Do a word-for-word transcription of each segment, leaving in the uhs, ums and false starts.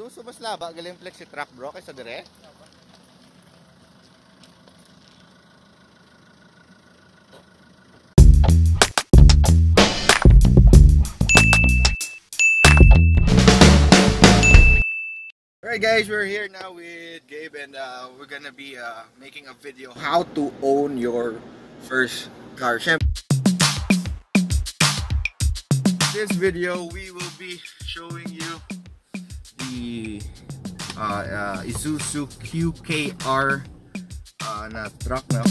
doon sa mas laba, galing flex si truck bro, kaysa dire. Alright guys, we're here now with Gabe and uh, we're gonna be uh, making a video how to own your first car. This video we will be showing you the uh, uh, Isuzu Q K R uh, na truck na.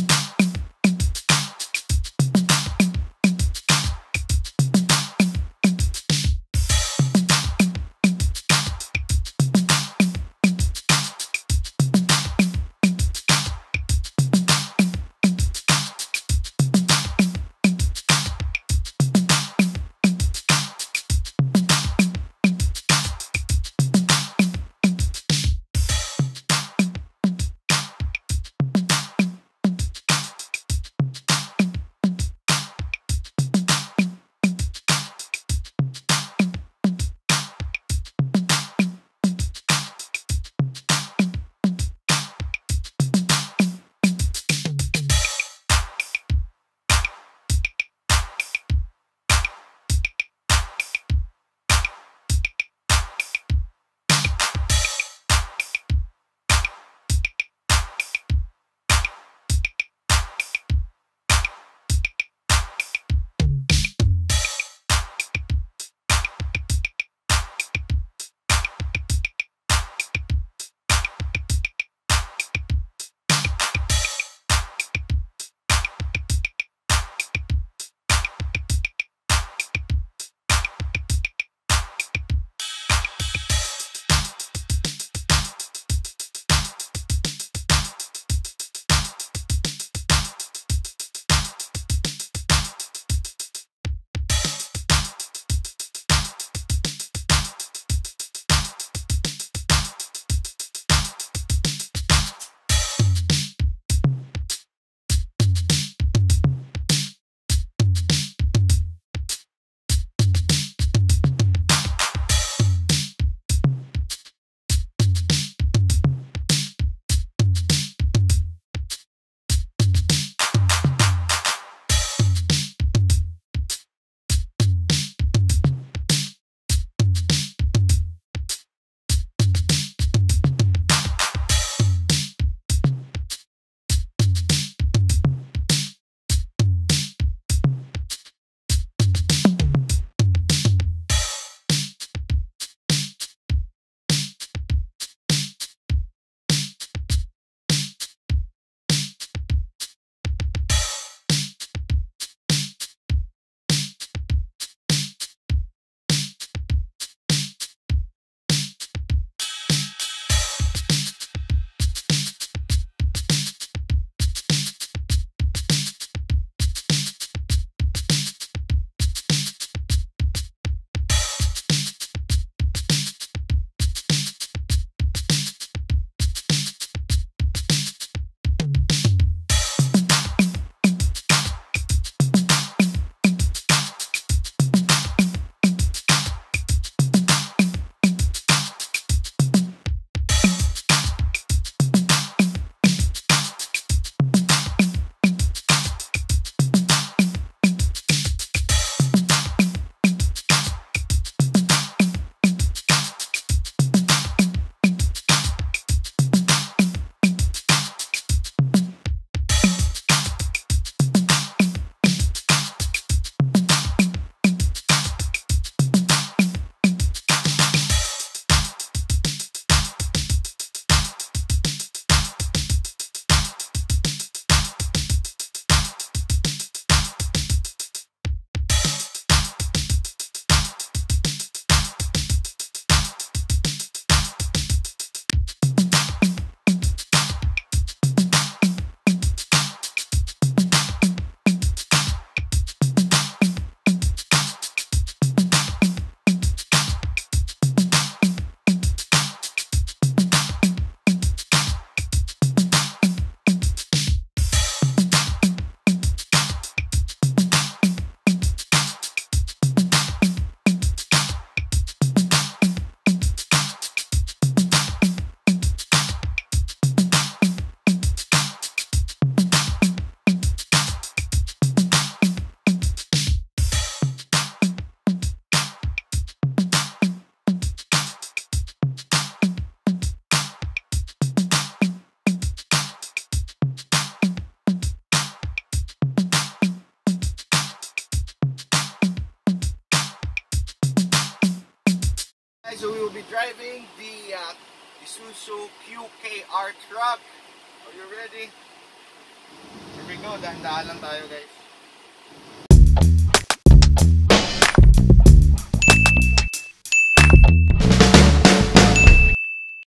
Isuzu Q K R truck. Are you ready? Here we go, dahan-dahan lang tayo guys.